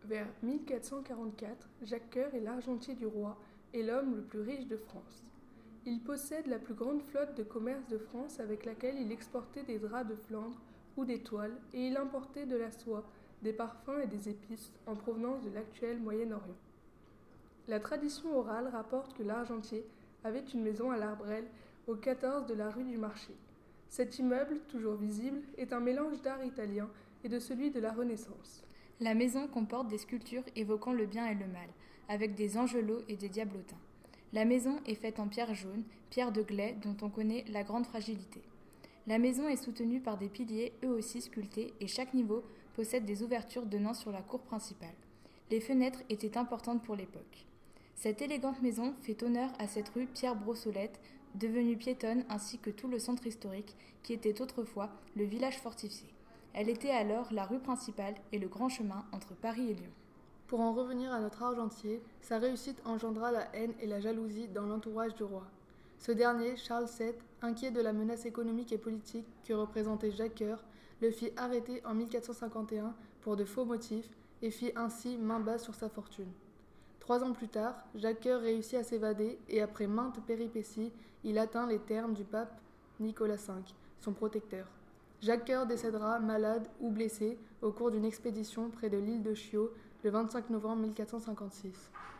Vers 1444, Jacques Cœur est l'argentier du roi et l'homme le plus riche de France. Il possède la plus grande flotte de commerce de France avec laquelle il exportait des draps de Flandre ou des toiles et il importait de la soie, des parfums et des épices en provenance de l'actuel Moyen-Orient. La tradition orale rapporte que l'argentier avait une maison à l'Arbrelle, au 14 de la rue du Marché. Cet immeuble, toujours visible, est un mélange d'art italien et de celui de la Renaissance. La maison comporte des sculptures évoquant le bien et le mal, avec des angelots et des diablotins. La maison est faite en pierre jaune, pierre de Glais dont on connaît la grande fragilité. La maison est soutenue par des piliers eux aussi sculptés et chaque niveau possède des ouvertures donnant sur la cour principale. Les fenêtres étaient importantes pour l'époque. Cette élégante maison fait honneur à cette rue Pierre Brossolette, devenue piétonne ainsi que tout le centre historique qui était autrefois le village fortifié. Elle était alors la rue principale et le grand chemin entre Paris et Lyon. Pour en revenir à notre argentier, sa réussite engendra la haine et la jalousie dans l'entourage du roi. Ce dernier, Charles VII, inquiet de la menace économique et politique que représentait Jacques Cœur, le fit arrêter en 1451 pour de faux motifs et fit ainsi main basse sur sa fortune. 3 ans plus tard, Jacques Cœur réussit à s'évader et après maintes péripéties, il atteint les termes du pape Nicolas V, son protecteur. Jacques Cœur décédera malade ou blessé au cours d'une expédition près de l'île de Chios le 25 novembre 1456.